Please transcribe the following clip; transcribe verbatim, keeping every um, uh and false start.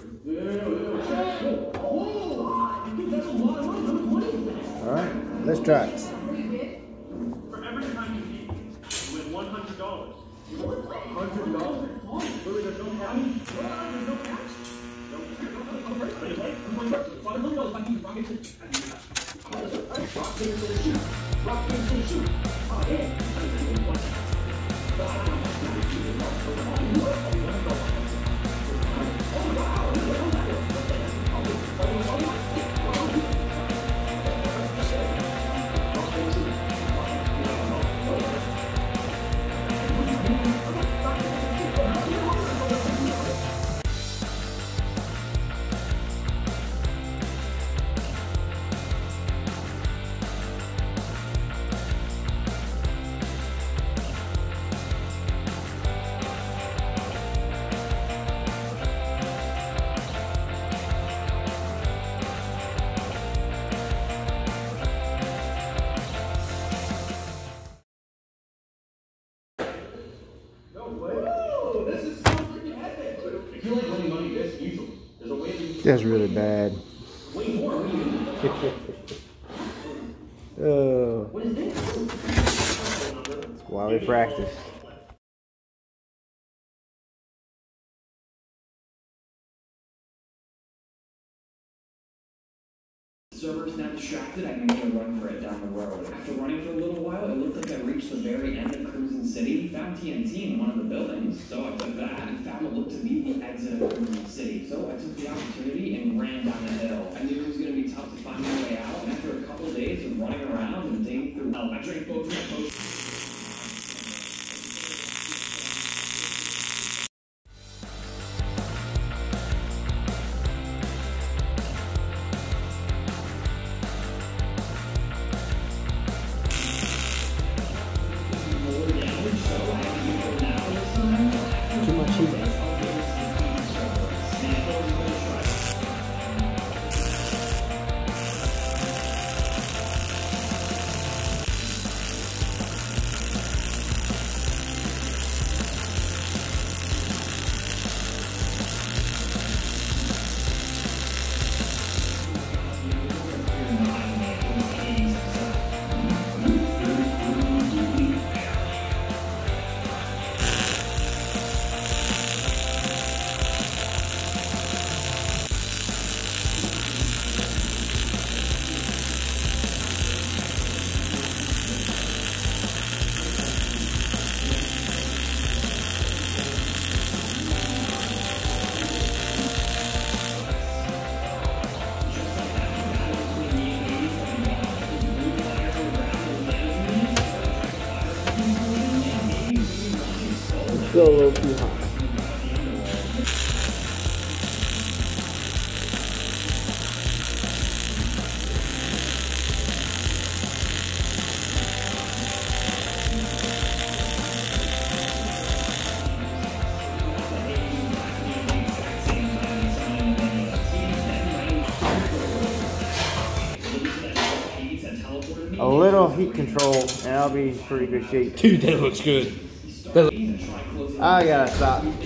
Alright, let's try it. For every time you eat, you win one hundred dollars. one hundred dollars? Really, there's no catch? There's no catch? No That's really bad. Oh. That's why we practice. Servers now distracted, I can go run for it down the road. After running for a little while, it looked like I reached the very end of Cruising City, found T N T in one of the buildings, so I took that and found what looked to be the exit of Cruising City. So I took the opportunity and ran down the hill. I knew it was going to be tough to find my way out, and after a couple of days of running around and digging through hell, I drank both my potions. Still a little too hot. A little heat control and I'll be in pretty good shape. Dude, that looks good. That I gotta stop.